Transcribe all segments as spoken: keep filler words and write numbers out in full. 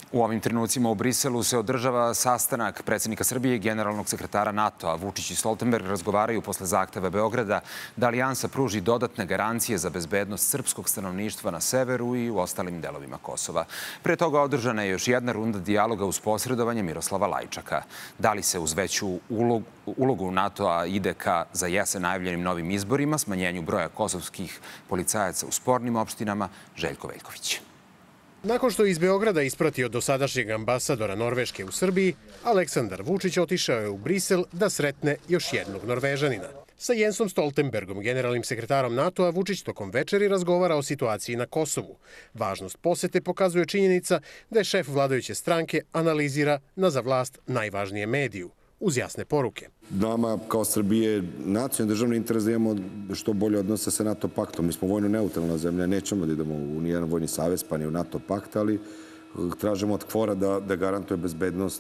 U ovim trenucima u Briselu se održava sastanak predsjednika Srbije i generalnog sekretara NATO-a. Vučić i Stoltenberg razgovaraju posle zahteva Beograda da alijansa pruži dodatne garancije za bezbednost srpskog stanovništva na severu i u ostalim delovima Kosova. Pre toga održana je još jedna runda dijaloga uz posredovanje Miroslava Lajčaka. Da li se uz veću ulogu, ulogu NATO-a ide ka za jesen najavljenim novim izborima, smanjenju broja kosovskih policajaca u spornim opštinama, Željko Veljković. Nakon što je iz Beograda ispratio dosadašnjeg ambasadora Norveške u Srbiji, Aleksandar Vučić otišao je u Brisel da sretne još jednog Norvežanina. Sa Jensom Stoltenbergom, generalnim sekretarom NATO-a, Vučić tokom večeri razgovara o situaciji na Kosovu. Važnost posete pokazuje činjenica da je šef vladajuće stranke analizira na za vlast najvažnije mediju, uz jasne poruke. Nama kao Srbije nacionalni državni interes da imamo što bolje odnose sa NATO paktom. Mi smo vojno neutralna zemlja, nećemo da idemo u nijedan vojni savez pa ni u NATO pakt, ali tražimo od KFOR-a da, da garantuje bezbednost,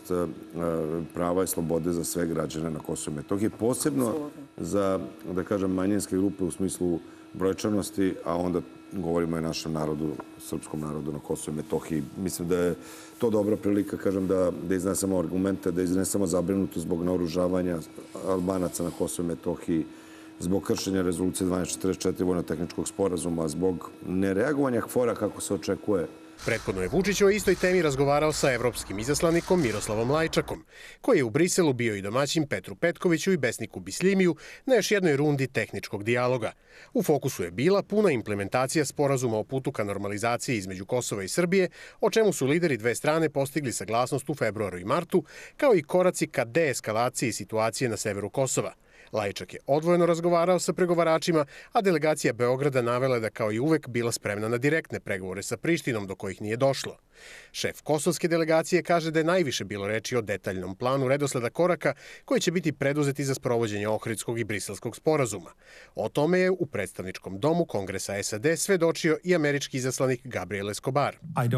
prava i slobode za sve građane na Kosovu i Metohiji, posebno za, da kažem, manjinske grupe u smislu brojčanosti, a onda govorimo i našem narodu, srpskom narodu na Kosovu i Metohiji. Mislim da je to dobra prilika, kažem, da, da iznesemo argumente, da iznesemo zabrinutost zbog naoružavanja Albanaca na Kosovu i Metohiji, zbog kršenja rezolucije dvanaest četrdeset četiri vojno-tehničkog sporazuma, zbog nereagovanja KFOR-a kako se očekuje. Prethodno je Vučić o istoj temi razgovarao sa evropskim izaslanikom Miroslavom Lajčakom, koji je u Briselu bio i domaćin Petru Petkoviću i Besniku Bisljimiju na još jednoj rundi tehničkog dijaloga. U fokusu je bila puna implementacija sporazuma o putu ka normalizaciji između Kosova i Srbije, o čemu su lideri dve strane postigli saglasnost u februaru i martu, kao i koraci ka deeskalaciji situacije na severu Kosova. Lajčak je odvojeno razgovarao sa pregovaračima, a delegacija Beograda navela da kao i uvek bila spremna na direktne pregovore sa Prištinom do kojih nije došlo. Šef kosovske delegacije kaže da je najviše bilo reči o detaljnom planu redosleda koraka koji će biti preduzeti za sprovođenje Ohridskog i Briselskog sporazuma. O tome je u predstavničkom domu Kongresa S A D svedočio i američki izaslanik Gabriel Escobar.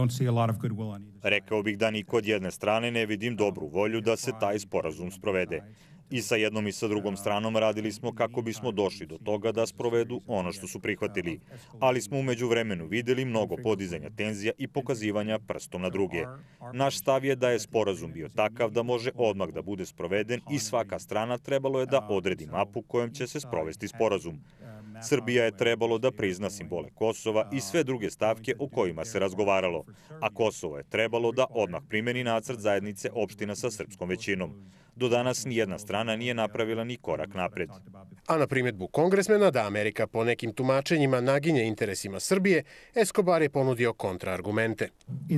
Rekao bih da ni kod jedne strane ne vidim dobru volju da se taj sporazum sprovede. I sa jednom i sa drugom stranom radili smo kako bismo došli do toga da sprovedu ono što su prihvatili. Ali smo umeđu vremenu videli mnogo podizanja tenzija i pokazivanja prstom na druge. Naš stav je da je sporazum bio takav da može odmah da bude sproveden i svaka strana trebalo je da odredi mapu kojom će se sprovesti sporazum. Srbija je trebalo da prizna simbole Kosova i sve druge stavke o kojima se razgovaralo, a Kosovo je trebalo da odmah primeni nacrt zajednice opština sa srpskom većinom. Do danas nijedna strana nije napravila ni korak napred. A na primjedbu kongresmena da Amerika po nekim tumačenjima naginje interesima Srbije, Escobar je ponudio kontraargumente.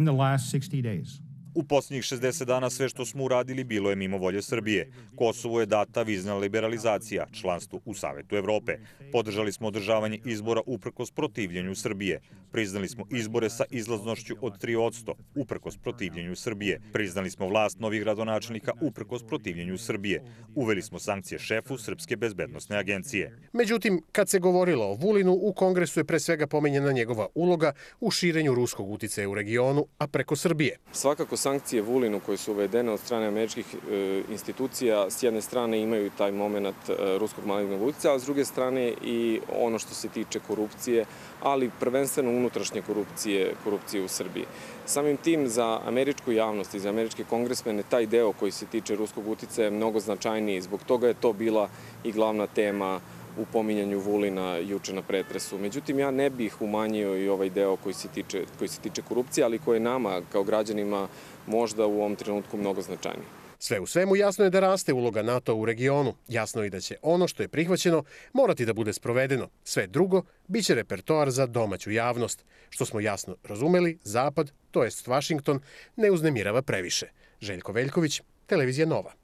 U posljednjih šezdeset dana sve što smo uradili bilo je mimo volje Srbije. Kosovu je data vizna liberalizacija, članstvo u Savetu Evrope. Podržali smo održavanje izbora uprkos protivljenju Srbije. Priznali smo izbore sa izlaznošću od tri posto uprkos protivljenju Srbije. Priznali smo vlast novih gradonačelnika uprkos protivljenju Srbije. Uveli smo sankcije šefu Srpske bezbednosne agencije. Međutim, kad se govorilo o Vulinu, u Kongresu je pre svega pomenjena njegova uloga u širenju ruskog uticaja u regionu, a preko Srbije. Svakako sankcije Vulinu koje su uvedene od strane američkih e, institucija s jedne strane imaju taj moment e, ruskog malignog uticaja, a s druge strane i ono što se tiče korupcije, ali prvenstveno unutrašnje korupcije, korupcije u Srbiji. Samim tim za američku javnost i za američke kongresmene taj deo koji se tiče ruskog uticaja je mnogo značajniji. Zbog toga je to bila i glavna tema u pominjanju Vulina juče na pretresu. Međutim, ja ne bih umanjio i ovaj deo koji se tiče, koji se tiče korupcije, ali koji je nama kao građanima možda u ovom trenutku mnogo značajniji. Sve u svemu jasno je da raste uloga NATO u regionu. Jasno je i da će ono što je prihvaćeno morati da bude sprovedeno. Sve drugo biće repertoar za domaću javnost. Što smo jasno razumeli, Zapad, to jest Vašington, ne uznemirava previše. Željko Veljković, Televizija Nova.